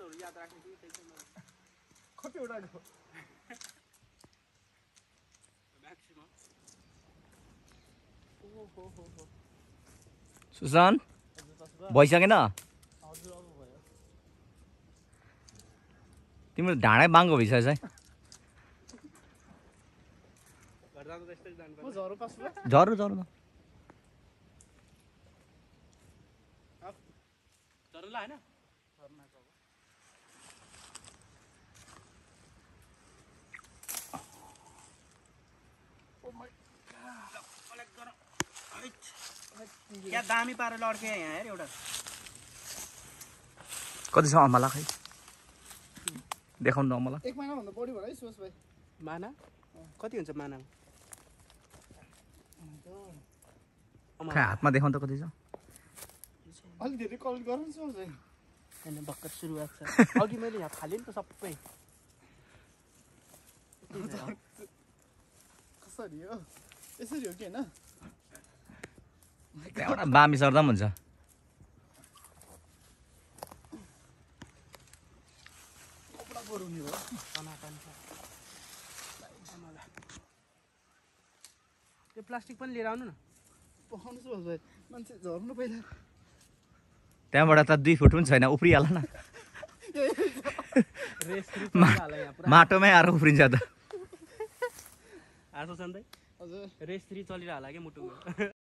नम्बरहरु याद राख्नु कि त्यही छैन कतिवटा म्याक्सिमम सुसन भइसकेन हजुर अब भयो तिम्रो ढाडै बाङ्गो भइसकेछ है घर जाँदा त्यस्तै जानु म झरो पास भयो झर्नु झर्नु झर्नुला हैन क्या दामी पारेर लड्के यहाँ हेर एउटा कति छ अमला खै देखाउनु न अमला एक महिना भन्दा बढी भयो है सोच भाइ माना कति हुन्छ माना खै हातमा देखाउनु त कति छ अलि धेरै कलेक्ट गर्नु सोच भाइ हैन भर्खर सुरुवात छ अघि मैले यहाँ फालेँ नि त सबै कसरी हो यसरी हो कि हैन एउटा बामी सर्दा पनि हुन्छ कपडा बरुनी हो टनाटन छ त्यो प्लास्टिक पनि लिएर आउनु न पखाउनु सोच भाइ मान्छे झर्नु पहिला त्यहाँबाट त 2 फुट पनि छैन उफ्रिहाल्छ न रेस हाल्ला यहाँ पुरा माटोमै आएर उफ्रिन्छ त आसो सन्दै हजुर रेस 3 चलिरहला के मुटुमा